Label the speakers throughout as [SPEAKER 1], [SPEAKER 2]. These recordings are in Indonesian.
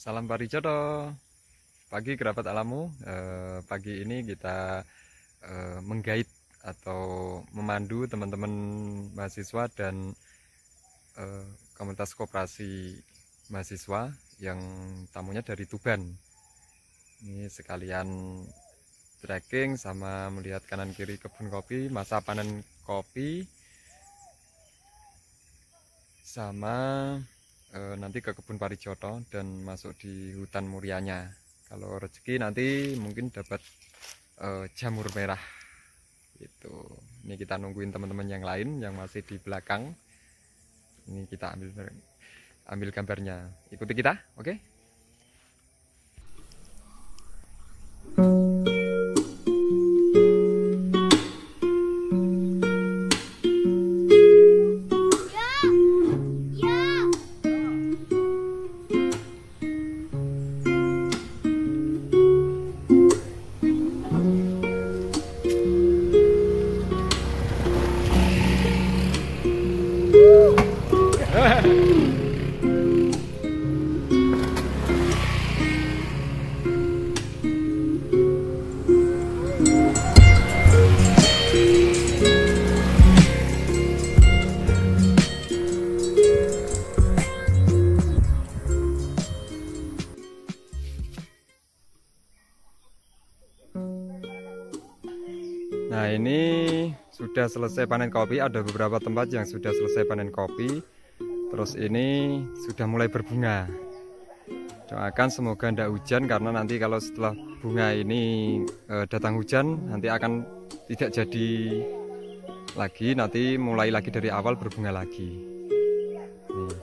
[SPEAKER 1] Salam parijoto. Pagi kerabat alammu. Pagi ini kita menggait atau memandu teman-teman mahasiswa dan komunitas koperasi mahasiswa yang tamunya dari Tuban. Ini sekalian trekking sama melihat kanan kiri kebun kopi, masa panen kopi, sama nanti ke kebun parijoto dan masuk di hutan murianya. Kalau rezeki nanti mungkin dapat jamur merah gitu. Ini kita nungguin teman-teman yang lain yang masih di belakang. Ini kita ambil gambarnya. Ikuti kita, oke? Nah, ini sudah selesai panen kopi. Ada beberapa tempat yang sudah selesai panen kopi. Terus ini sudah mulai berbunga. Doakan semoga tidak hujan, karena nanti kalau setelah bunga ini datang hujan, nanti akan tidak jadi lagi. Nanti mulai lagi dari awal berbunga lagi. Nih.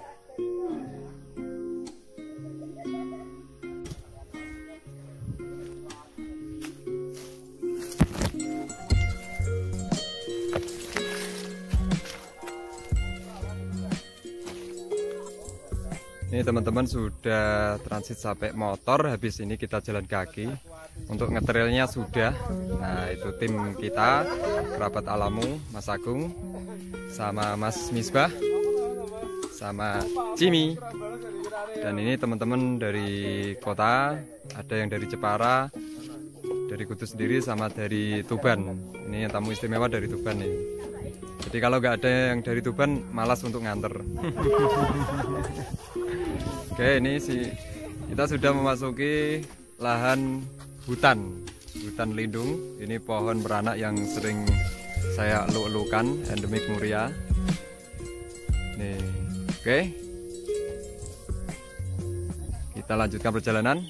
[SPEAKER 1] Ini teman-teman sudah transit sampai motor, habis ini kita jalan kaki. Untuk ngetrailnya sudah. Nah, itu tim kita, kerabat alammu, Mas Agung, sama Mas Misbah, sama Jimmy. Dan ini teman-teman dari kota, ada yang dari Jepara, dari Kudus sendiri, sama dari Tuban. Ini yang tamu istimewa dari Tuban nih. Jadi kalau nggak ada yang dari Tuban, malas untuk nganter. Oke, ini kita sudah memasuki lahan hutan lindung. Ini pohon beranak yang sering saya elu-elukan, endemik muria. Nih, oke. Kita lanjutkan perjalanan.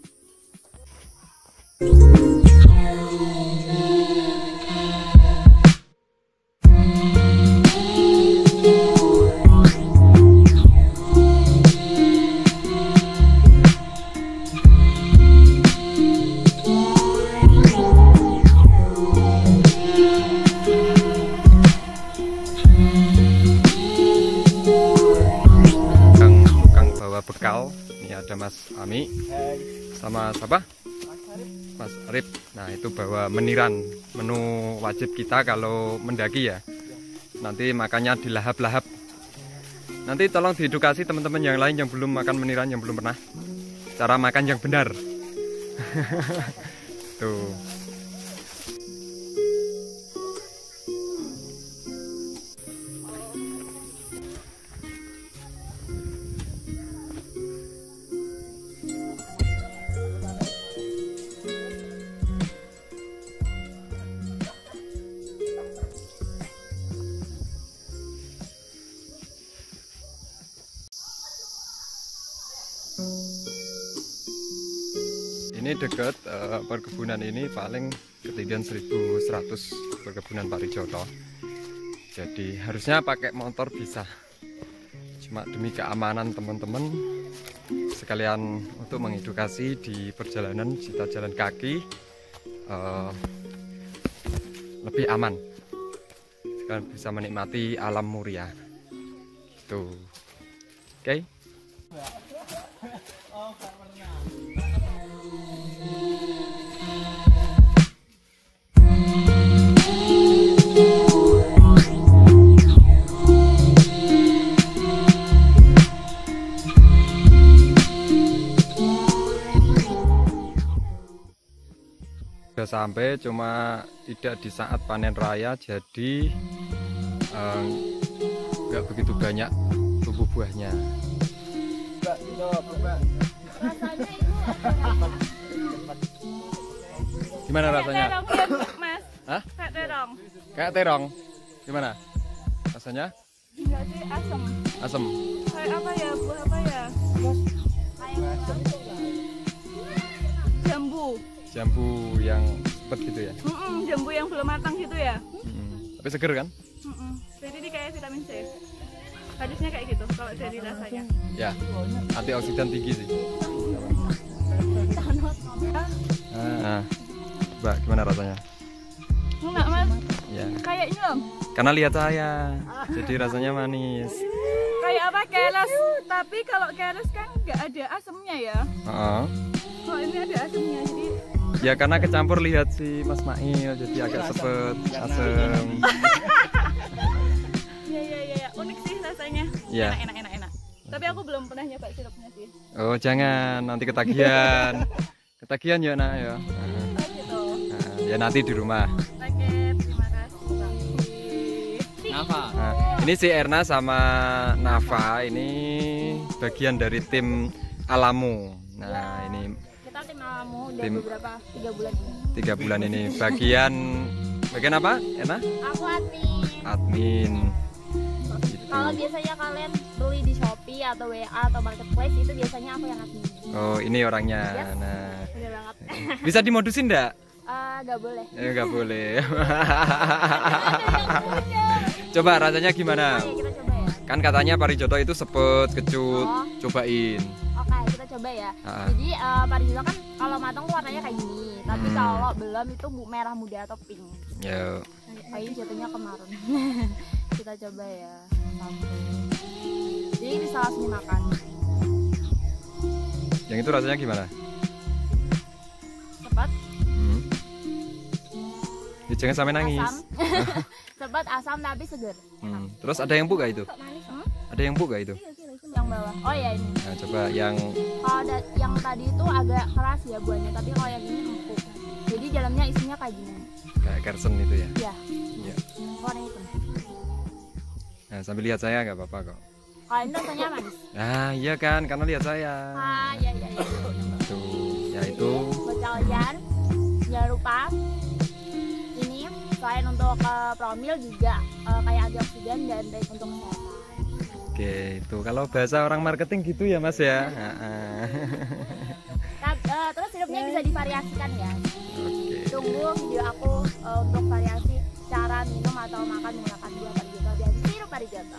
[SPEAKER 1] Bekal, ini ada Mas Ami sama siapa? Mas Arif. Nah, itu bawa meniran, menu wajib kita kalau mendaki ya. Nanti makannya dilahap-lahap. Nanti tolong diedukasi teman-teman yang lain yang belum makan meniran, yang belum pernah, cara makan yang benar. Tuh. Ini dekat perkebunan ini paling ketinggian 1100 perkebunan parijoto. Jadi harusnya pakai motor bisa. Cuma demi keamanan teman-teman, sekalian untuk mengedukasi di perjalanan kita jalan kaki lebih aman. Sekalian bisa menikmati alam muria. Tuh. Oke. sudah sampai, cuma tidak di saat panen raya, jadi nggak begitu banyak tumbuh buahnya. Gimana rasanya?
[SPEAKER 2] Kayak terong ya, Mas.
[SPEAKER 1] Hah?
[SPEAKER 2] Kayak terong.
[SPEAKER 1] Kayak terong. Gimana rasanya?
[SPEAKER 2] Enggak sih, asem.
[SPEAKER 1] Asem.
[SPEAKER 2] Kayak apa ya? Buah apa ya? Jambu.
[SPEAKER 1] Jambu yang sepet gitu ya?
[SPEAKER 2] Jambu yang belum matang gitu ya?
[SPEAKER 1] Tapi seger kan?
[SPEAKER 2] Jadi ini kayak vitamin C. Harusnya kayak gitu kalau dari rasanya.
[SPEAKER 1] Ya, antioksidan tinggi sih. Mbak, gimana rasanya?
[SPEAKER 2] Enggak, Mas.
[SPEAKER 1] Ya.
[SPEAKER 2] Kayaknya loh.
[SPEAKER 1] Karena lihat saya, jadi rasanya manis.
[SPEAKER 2] Kayak apa, keles. Tapi kalau keles kan nggak ada asemnya ya. Kalau ini ada asemnya, jadi
[SPEAKER 1] ya karena kecampur lihat si Mas Mail, jadi agak sepet, asem.
[SPEAKER 2] Iya, unik sih rasanya.
[SPEAKER 1] Ya.
[SPEAKER 2] Enak. Tapi aku belum pernah nyoba sirupnya sih.
[SPEAKER 1] Oh jangan, nanti ketagihan. Ketagihan ya nak ya.
[SPEAKER 2] Oh gitu.
[SPEAKER 1] Ya nanti di rumah.
[SPEAKER 2] Oke, terima kasih.
[SPEAKER 3] Nafa.
[SPEAKER 1] Nah, ini si Erna sama Nafa, ini bagian dari tim Alamu. Nah ini
[SPEAKER 2] Kita tim Alamu udah
[SPEAKER 1] Tim-
[SPEAKER 2] beberapa 3 bulan ini.
[SPEAKER 1] 3 bulan ini bagian apa Erna?
[SPEAKER 4] Aku admin.
[SPEAKER 1] Admin. Gitu.
[SPEAKER 4] Kalau biasanya kalian beli di Shopee atau WA atau Marketplace itu biasanya aku yang admin.
[SPEAKER 1] Oh ini orangnya.
[SPEAKER 4] Yes.
[SPEAKER 1] Nah
[SPEAKER 4] Bener banget.
[SPEAKER 1] bisa dimodusin enggak?
[SPEAKER 4] Gak boleh.
[SPEAKER 1] Nggak boleh. Coba rasanya gimana?
[SPEAKER 4] Oke, kita coba ya.
[SPEAKER 1] Kan katanya parijoto itu sepet, kecut,
[SPEAKER 4] Oh.
[SPEAKER 1] cobain.
[SPEAKER 4] Oke, kita coba ya. Jadi parijoto kan kalau matang tuh warnanya kayak gini. Tapi kalau belum itu merah muda atau pink.
[SPEAKER 1] Ya.
[SPEAKER 4] Kayak jatuhnya kemarin. Kita coba ya. Jadi bisa langsung dimakan.
[SPEAKER 1] Yang itu rasanya gimana?
[SPEAKER 4] Cepat,
[SPEAKER 1] Ya, jangan sampai nangis.
[SPEAKER 4] asam. Cepat, asam tapi seger.
[SPEAKER 1] Terus ada yang empuk gak itu?
[SPEAKER 4] Manis.
[SPEAKER 1] Ada yang empuk gak itu?
[SPEAKER 4] Yang bawah. Oh ya ini.
[SPEAKER 1] Nah, coba yang
[SPEAKER 4] Kalau yang tadi itu agak keras ya buahnya, tapi kalau yang ini empuk. Jadi dalamnya isinya kayak gini.
[SPEAKER 1] kayak kersen itu ya.
[SPEAKER 4] Ya,
[SPEAKER 1] Iya.
[SPEAKER 4] warna itu.
[SPEAKER 1] Nah, sambil lihat saya nggak apa-apa kok.
[SPEAKER 4] Kalau ini rasanya manis.
[SPEAKER 1] Nah, iya kan, karena lihat saya.
[SPEAKER 4] Ya.
[SPEAKER 1] Tuh, ya itu.
[SPEAKER 4] Buat kalian jangan lupa ini selain untuk promil juga kayak antioksidan dan baik untuk kesehatan.
[SPEAKER 1] Oke, itu kalau bahasa orang marketing gitu ya, Mas ya.
[SPEAKER 4] Terus sirupnya bisa divariasikan ya.
[SPEAKER 1] Oke.
[SPEAKER 4] Tunggu video aku untuk variasi cara minum atau makan menggunakan buah parijoto dan sirup parijoto.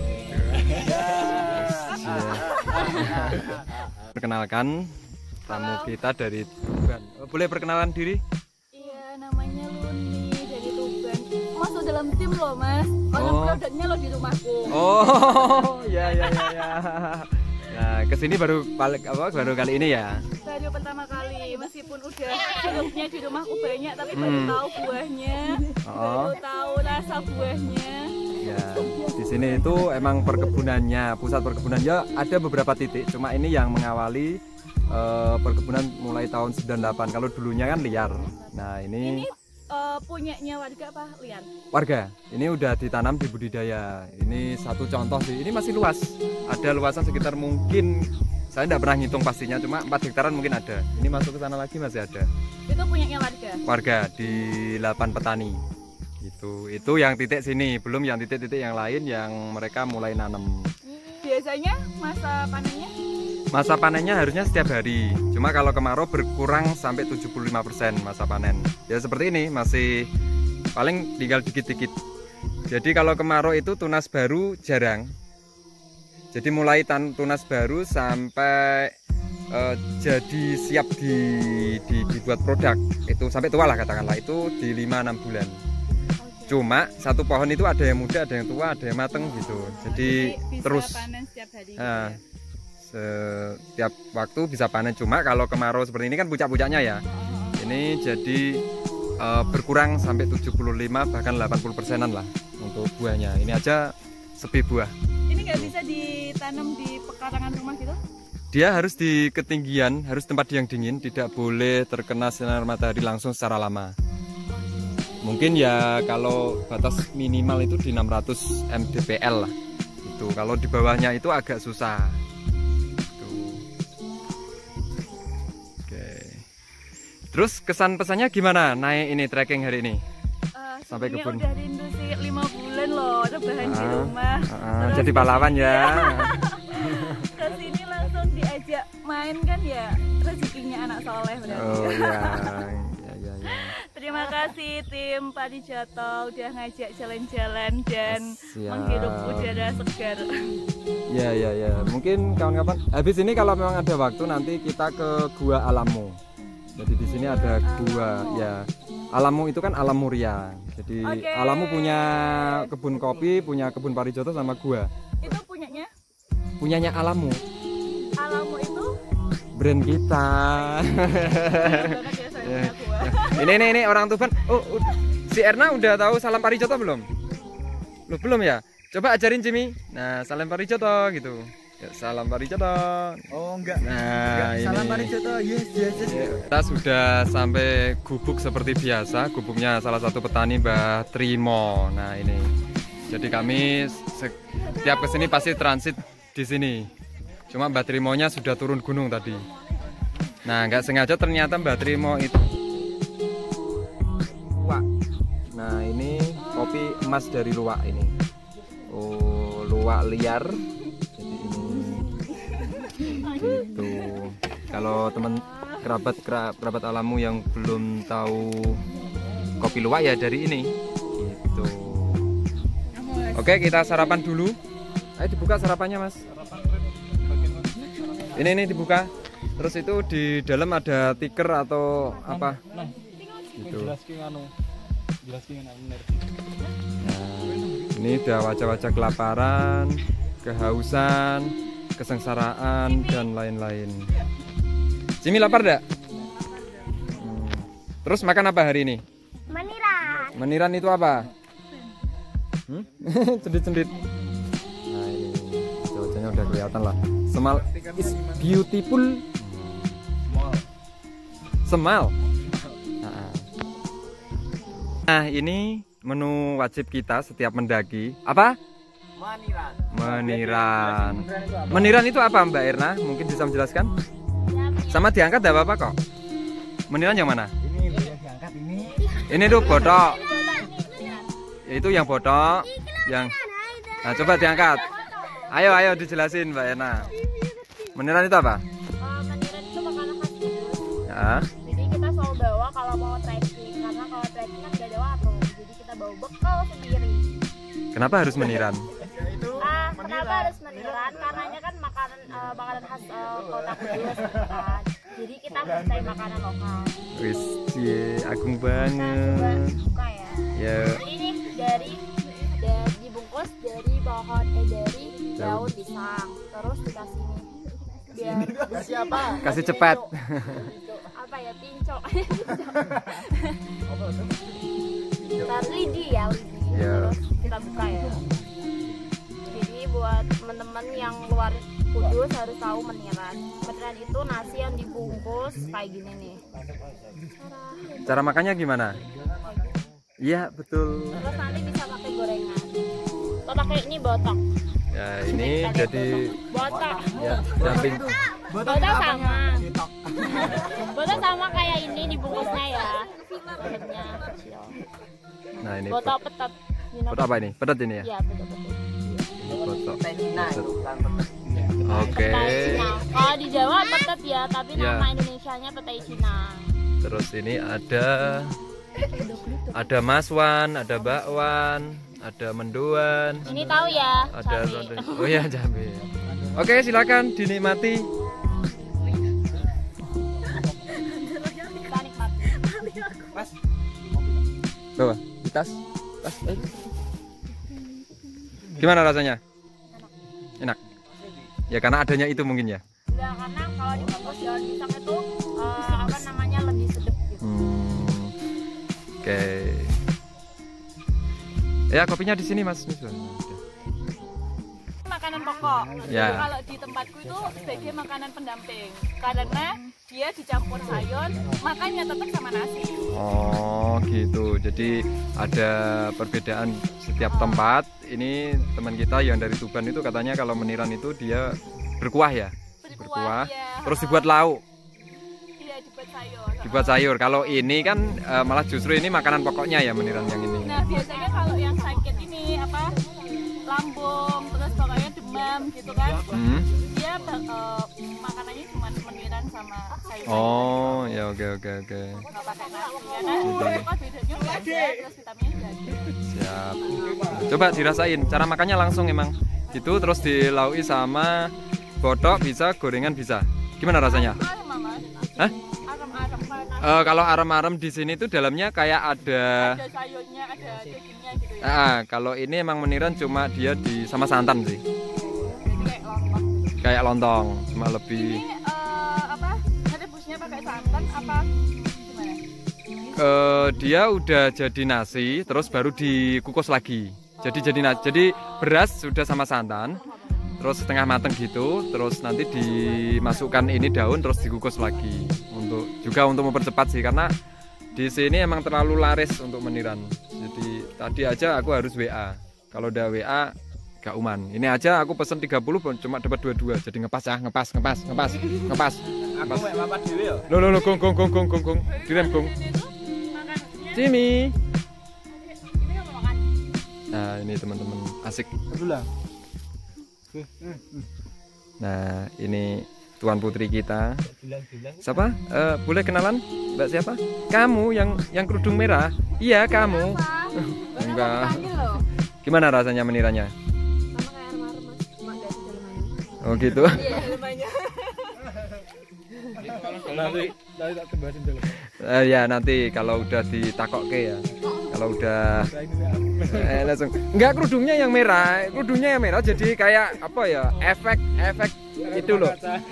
[SPEAKER 1] Perkenalkan tamu kita dari Tuban. Boleh perkenalan diri?
[SPEAKER 2] Iya, namanya Luni dari Tuban. Masuk dalam tim loh, Mas.
[SPEAKER 1] Oh.
[SPEAKER 2] Produknya lo di rumahku.
[SPEAKER 1] Oh, ya. Nah, kesini baru kali ini ya.
[SPEAKER 2] Baru pertama kali, meskipun udah sirupnya di rumahku banyak, tapi baru tahu buahnya, baru tahu rasa buahnya.
[SPEAKER 1] Ya, di sini itu emang perkebunannya, pusat perkebunannya ada beberapa titik. Cuma ini yang mengawali perkebunan mulai tahun 98. Kalau dulunya kan liar. Nah, ini
[SPEAKER 2] Punyanya warga apa, Lian?
[SPEAKER 1] warga. Ini udah ditanam di budidaya. Ini satu contoh sih. Ini masih luas. Ada luasan sekitar mungkin saya tidak pernah ngitung pastinya, cuma 4 hektaran mungkin ada. Ini masuk ke sana lagi masih ada.
[SPEAKER 2] Itu punyanya warga.
[SPEAKER 1] Warga di 8 petani. Itu yang titik sini, belum yang titik-titik yang lain yang mereka mulai nanam.
[SPEAKER 2] Biasanya masa panennya?
[SPEAKER 1] Masa panennya harusnya setiap hari. Cuma kalau kemarau berkurang sampai 75% masa panen. Ya seperti ini, masih paling tinggal dikit-dikit. Jadi kalau kemarau itu tunas baru jarang. Jadi mulai tunas baru sampai jadi siap dibuat produk itu sampai tua lah katakanlah, itu di 5-6 bulan. Cuma satu pohon itu ada yang muda, ada yang tua, ada yang mateng gitu. Jadi
[SPEAKER 2] bisa
[SPEAKER 1] terus
[SPEAKER 2] panen setiap hari.
[SPEAKER 1] Nah, setiap waktu bisa panen. Cuma kalau kemarau seperti ini kan puncak-puncaknya ya. Ini jadi berkurang sampai 75 bahkan 80%-an lah untuk buahnya. Ini aja sepi buah.
[SPEAKER 2] Ini nggak bisa ditanam di pekarangan rumah gitu?
[SPEAKER 1] dia harus di ketinggian, harus tempat yang dingin, tidak boleh terkena sinar matahari langsung secara lama. Mungkin ya kalau batas minimal itu di 600 mdpl lah. Itu kalau di bawahnya itu agak susah. Oke. Terus kesan pesannya gimana naik ini trekking hari ini? Sampai kebun.
[SPEAKER 2] Udah rindu sih 5 bulan loh rebahan di rumah.
[SPEAKER 1] Jadi pahlawan ya.
[SPEAKER 2] Kesini langsung diajak main kan ya, rezekinya anak soleh berarti.
[SPEAKER 1] Oh iya. Ya.
[SPEAKER 2] Terima kasih tim Parijoto udah ngajak jalan-jalan dan menghirup udara segar.
[SPEAKER 1] Ya. Mungkin kawan-kawan habis ini kalau memang ada waktu nanti kita ke Gua Alamu. Jadi di sini ada gua ya. Alamu itu kan Alam Muria. Jadi Alamu punya kebun kopi, punya kebun Parijoto sama gua.
[SPEAKER 2] Itu punyanya?
[SPEAKER 1] Punyanya Alamu.
[SPEAKER 2] Alamu itu
[SPEAKER 1] brand kita. Ini orang Tuban. Oh, si Erna udah tahu salam Parijoto belum? Loh, belum ya? Coba ajarin Jimmy. Nah, salam Parijoto gitu. Ya, salam Parijoto.
[SPEAKER 3] Oh enggak.
[SPEAKER 1] Nah,
[SPEAKER 3] salam
[SPEAKER 1] ini.
[SPEAKER 3] Parijoto. Yes.
[SPEAKER 1] Kita sudah sampai gubuk seperti biasa. Gubuknya salah satu petani Mbah Trimo. Nah, ini. Jadi kami setiap kesini pasti transit di sini. Cuma Mbah Trimonya sudah turun gunung tadi. Nah, nggak sengaja ternyata Mbah Trimo itu. Wah. Nah, ini kopi emas dari luwak ini. Oh, luwak liar. Gitu. Kalau teman kerabat Alamu yang belum tahu kopi luwak ya dari ini. Gitu. Oke, kita sarapan dulu. Ayo dibuka sarapannya, Mas. Ini dibuka. Terus itu di dalam ada tiker atau apa? Gitu. Nah, ini udah wajah-wajah kelaparan, kehausan, kesengsaraan dan lain-lain. Jimmy lapar enggak? Terus makan apa hari ini?
[SPEAKER 4] Meniran.
[SPEAKER 1] Meniran itu apa? Cendit-cendit. Nah, ini wajahnya udah kelihatan lah. Semal is beautiful. Semal. Nah, ini menu wajib kita setiap mendaki. Apa? Meniran. Meniran itu apa Mbak Erna? Mungkin bisa menjelaskan? Sama diangkat tidak apa-apa kok. Meniran yang mana?
[SPEAKER 3] Ini diangkat ini.
[SPEAKER 1] Ini tuh botok. Itu yang botok. Yang. Nah, coba diangkat. Ayo dijelasin Mbak Erna. Meniran itu apa?
[SPEAKER 4] Meniran itu makanan khas Kudus.
[SPEAKER 1] Ya.
[SPEAKER 4] Jadi kita selalu bawa kalau mau trekking, karena kalau trekking kan gak ada warung. Jadi kita bawa bekal sendiri.
[SPEAKER 1] Kenapa harus meniran?
[SPEAKER 4] Kenapa harus meniran? Karenanya kan makanan khas kota Kudus kan. Jadi kita harus cari makanan lokal.
[SPEAKER 1] Wis, agung banget.
[SPEAKER 4] Suka ya.
[SPEAKER 1] Ya.
[SPEAKER 4] Ini dari dibungkus dari dari daun pisang. Terus dikasih ini. Biar
[SPEAKER 3] Kasih apa?
[SPEAKER 1] Kasih cepat.
[SPEAKER 4] Apa ya, pincok. Lidi ya, lidi.
[SPEAKER 1] Ya.
[SPEAKER 4] Terus kita buka ya. Jadi buat teman-teman yang luar Kudus harus tahu meniran. Meniran itu nasi yang dibungkus kayak gini nih.
[SPEAKER 1] Cara makannya gimana? Iya, betul.
[SPEAKER 4] Terus nanti bisa pakai gorengan. Atau pakai ini botok.
[SPEAKER 1] Ya, ini jadi
[SPEAKER 4] Botok.
[SPEAKER 1] ya samping.
[SPEAKER 4] Botok sama. Botok sama kayak ini dibungkusnya ya. Bentuknya kecil.
[SPEAKER 1] Nah, ini
[SPEAKER 4] Botok petet.
[SPEAKER 1] petet apa ini? Petet ini ya?
[SPEAKER 4] Iya, petet.
[SPEAKER 1] Botok.
[SPEAKER 3] Cina itu bukan petai.
[SPEAKER 1] Oke.
[SPEAKER 4] Petai Cina. Kalau di Jawa petet ya, tapi
[SPEAKER 1] Ya.
[SPEAKER 4] nama Indonesianya petai Cina.
[SPEAKER 1] Terus ini ada Maswan, ada Bakwan, ada Mendoan,
[SPEAKER 4] Ini tahu ya,
[SPEAKER 1] ada
[SPEAKER 4] cabai.
[SPEAKER 1] oh ya cabai. Oke, silakan dinikmati.
[SPEAKER 4] Kita nikmati.
[SPEAKER 3] Mas,
[SPEAKER 1] Bawa di tas. Gimana rasanya? Enak. Ya karena adanya itu mungkin ya.
[SPEAKER 4] Enggak, karena kalau dibungkus daun pisang itu apa namanya lebih sedap gitu.
[SPEAKER 1] Oke. Ya kopinya di sini Mas.
[SPEAKER 4] Makanan pokok.
[SPEAKER 2] pokok.
[SPEAKER 1] Ya.
[SPEAKER 2] Kalau di tempatku itu sebagai makanan pendamping karena dia dicampur sayur, makanya tetap sama nasi.
[SPEAKER 1] Oh gitu, jadi ada perbedaan setiap tempat. Ini teman kita yang dari Tuban itu katanya kalau meniran itu dia berkuah ya, berkuah,
[SPEAKER 2] ya.
[SPEAKER 1] terus dibuat lauk,
[SPEAKER 2] Iya, dibuat sayur.
[SPEAKER 1] dibuat sayur. Kalau ini kan malah justru ini makanan pokoknya ya meniran yang ini.
[SPEAKER 2] Nah biasanya kalau yang sakit ini apa lambung, terus pokoknya demam gitu kan, dia makanannya cuma meniran sama sayur.
[SPEAKER 1] Oh ya, oke.
[SPEAKER 2] Nggak pakai nasi karena apa bedanya nggak ada, terus vitaminnya nggak ada.
[SPEAKER 1] Siap. Coba dirasain cara makannya langsung emang gitu, terus dilaui sama botok bisa, gorengan bisa. Gimana rasanya?
[SPEAKER 2] Arem, Mama.
[SPEAKER 1] Hah?
[SPEAKER 2] Arem-arem karena
[SPEAKER 1] Kalau arem-arem di sini tuh dalamnya kayak ada.
[SPEAKER 2] ada sayurnya, ada dagingnya gitu ya.
[SPEAKER 1] Kalau ini emang meniran cuma dia di sama santan sih.
[SPEAKER 2] Jadi kayak lontong.
[SPEAKER 1] Kayak lontong, cuma lebih.
[SPEAKER 2] Ini apa? Rebusnya pakai santan apa gimana?
[SPEAKER 1] Dia udah jadi nasi, terus baru dikukus lagi. Jadi nasi. Jadi beras sudah sama santan, terus setengah mateng gitu, terus nanti dimasukkan ini daun, terus dikukus lagi. Untuk mempercepat sih, karena di sini emang terlalu laris untuk meniran. Jadi tadi aja aku harus WA. Kalau udah WA gak uman. Ini aja aku pesen 30 cuma dapat 22. Jadi ngepas ya, ngepas.
[SPEAKER 3] Aku mek papat dhewe ya.
[SPEAKER 1] Lo gong. Direm gong. Jimmy. Nah, ini teman-teman asik.
[SPEAKER 3] Alhamdulillah.
[SPEAKER 1] Nah, ini tuan putri kita.
[SPEAKER 3] Bilang-bilang.
[SPEAKER 1] Siapa? Boleh kenalan? Mbak siapa? Kamu yang kerudung merah? Iya, kamu. Enggak. Gimana rasanya menirannya?
[SPEAKER 4] Sama kayak arem-arem Mas, cuma nggak di dalamannya.
[SPEAKER 1] Oh gitu.
[SPEAKER 2] Iya, lumayan.
[SPEAKER 3] Nanti tak tebasin dulu.
[SPEAKER 1] Ya nanti kalau udah ditakokke ya. Kalau udah langsung. Enggak, kerudungnya yang merah. Kerudungnya yang merah jadi kayak apa ya? Efek itu loh.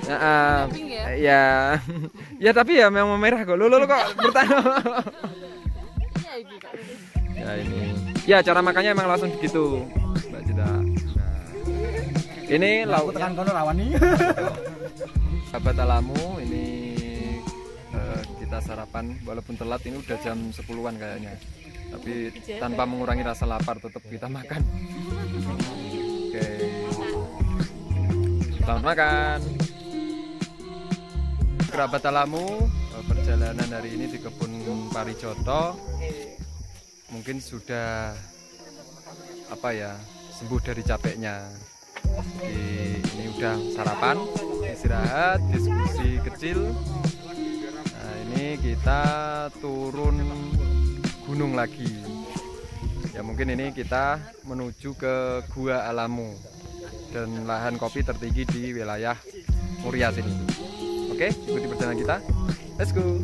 [SPEAKER 1] Ya. Ya tapi ya memang merah kok. Lo kok bertanya. Ya ini. Ya cara makannya emang langsung begitu, Mbak Cita. Nah, ini lauk
[SPEAKER 3] Aku tekan kono rawan nih.
[SPEAKER 1] sahabat alamu ini kita sarapan walaupun telat, ini udah jam 10-an kayaknya. Tapi tanpa mengurangi rasa lapar tetap kita makan. Oke. Selamat makan. Kerabat alamu, perjalanan hari ini di kebun Parijoto mungkin sudah apa ya, sembuh dari capeknya. Ini udah sarapan, istirahat, diskusi kecil. Nah ini kita turun gunung lagi. Ya mungkin ini kita menuju ke Gua Alamu dan lahan kopi tertinggi di wilayah Muria sini. Oke, ikuti perjalanan kita. Let's go.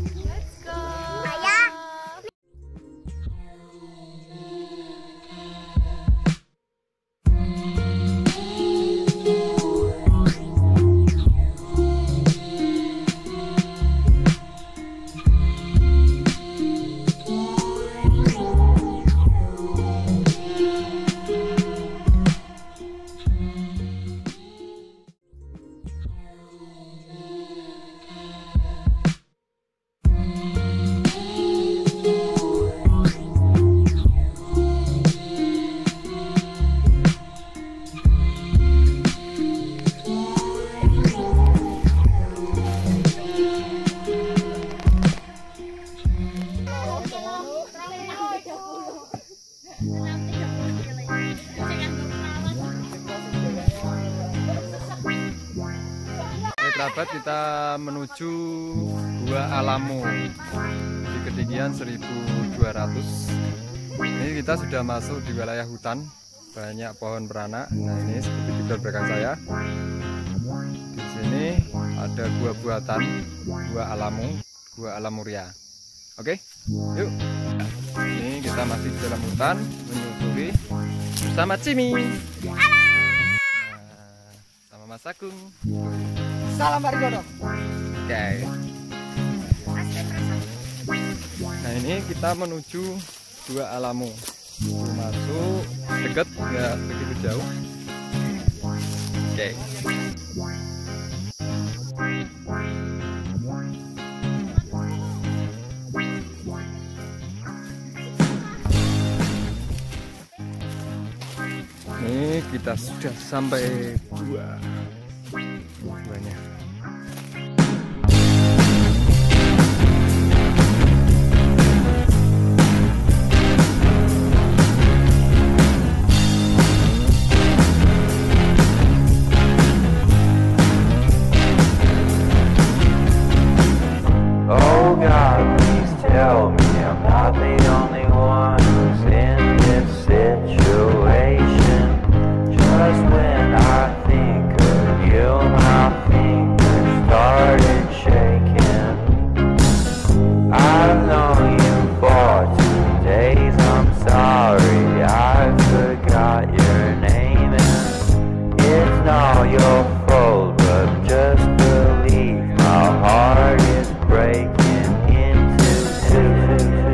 [SPEAKER 1] Kerabat, kita menuju Gua Alamu di ketinggian 1200. Ini kita sudah masuk di wilayah hutan, banyak pohon beranak. Nah ini seperti di belakang saya. Di sini ada gua buatan, Gua Alamu, Gua Alamuria. Oke, yuk. Ini kita masih di dalam hutan menyusuri bersama Cimi. Nah, sama Mas Agung.
[SPEAKER 3] Salam Parijoto.
[SPEAKER 1] Oke. Nah ini kita menuju Gua Alamu. Masuk dekat, nggak begitu jauh. Oke. Ini kita sudah sampai guanya.
[SPEAKER 5] Oh God, please tell me I'm not the only one who's in this situation. Just when I think of you, my fingers started shaking. I've known you for 2 days, I'm sorry I forgot your name, and it's not your fault, but just believe my heart is breaking into two.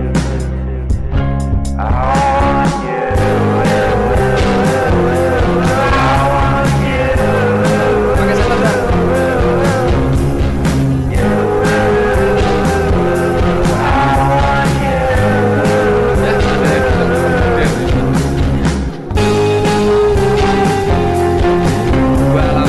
[SPEAKER 5] I want you, I want you,
[SPEAKER 1] Pakai salam Dua alam.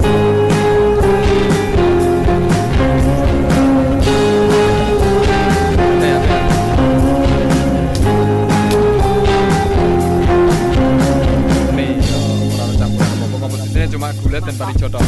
[SPEAKER 1] Komposisinya cuma gulet dan pari jodoh.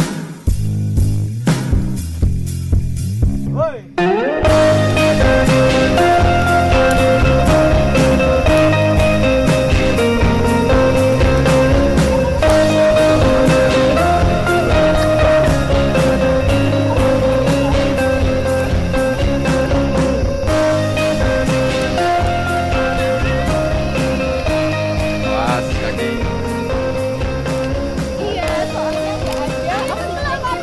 [SPEAKER 1] Pas kaki.
[SPEAKER 4] Iya, soalnya nggak ada. Aku lagi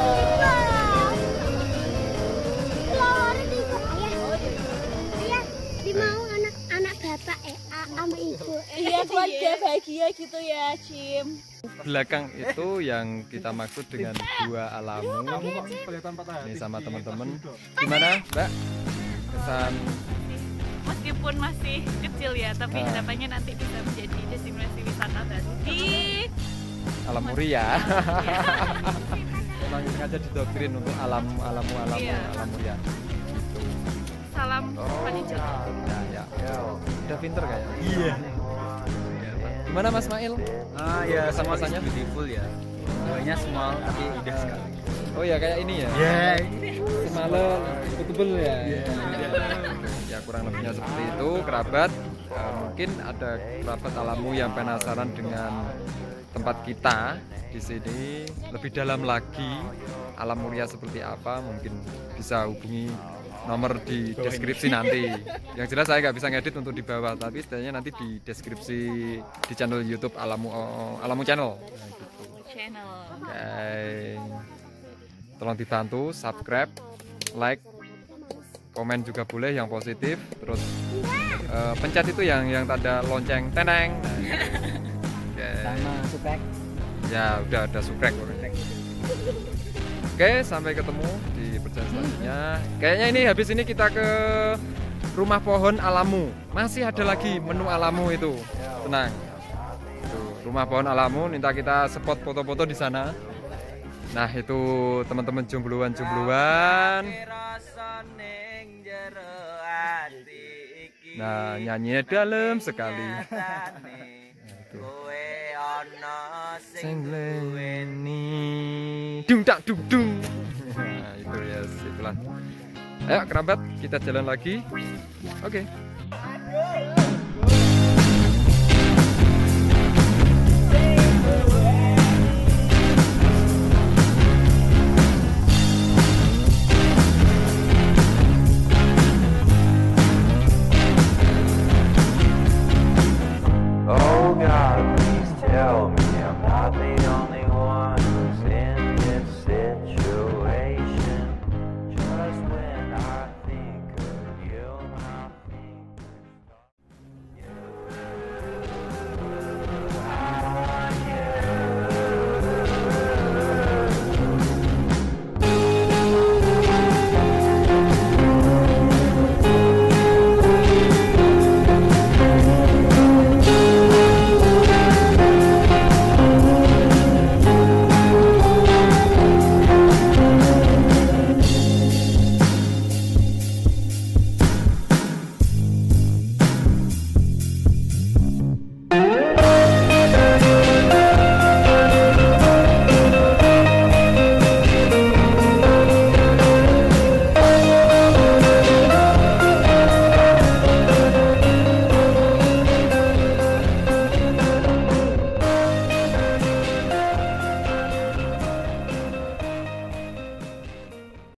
[SPEAKER 6] mau anak-anak bapak sama ibu.
[SPEAKER 2] Iya, keluarga bahagia gitu ya, Cim.
[SPEAKER 1] Belakang itu yang kita maksud dengan gua alamu. Ini sama teman-teman. Gimana, Mbak? Kesan
[SPEAKER 2] Meskipun masih kecil ya, tapi harapannya nanti bisa menjadi destinasi wisata baru di
[SPEAKER 1] alam Muria. Memang sengaja didoktrin untuk alam
[SPEAKER 2] Iya.
[SPEAKER 1] alam Muria.
[SPEAKER 2] salam panitia.
[SPEAKER 1] Ya. Udah pinter kayaknya. Iya. Gimana Mas Mail?
[SPEAKER 3] Ya
[SPEAKER 1] Kesan-kesannya?
[SPEAKER 3] beautiful ya. Hawanya small tapi indah sekali.
[SPEAKER 1] Oh ya kayak ini ya. Semalam tebel ya. Ya kurang lebihnya seperti itu kerabat. Mungkin ada kerabat alamu yang penasaran dengan tempat kita di sini lebih dalam lagi alam Muria seperti apa, mungkin bisa hubungi nomor di deskripsi nanti. Yang jelas saya nggak bisa ngedit untuk di bawah, tapi setidaknya nanti di deskripsi di channel YouTube Alamu Channel. Nah, gitu.
[SPEAKER 2] Channel.
[SPEAKER 1] Oke. Tolong dibantu subscribe, like, komen juga boleh yang positif, terus pencet itu yang tanda lonceng teneng. Nah, gitu.
[SPEAKER 3] Sama subscribe.
[SPEAKER 1] Ya udah ada subscribe. Oke, sampai ketemu di perjalanan selanjutnya. Kayaknya ini habis ini kita ke rumah pohon alamu. Masih ada lagi menu alamu itu. Tenang. Tuh, rumah pohon alamu, minta kita spot foto-foto di sana. Nah, itu teman-teman jombloan-jombloan. Nah, nyanyinya dalam sekali. Sengleni dung tak dung dung. Nah, itu ya, itulah. Ayo kerabat, kita jalan lagi. Oke.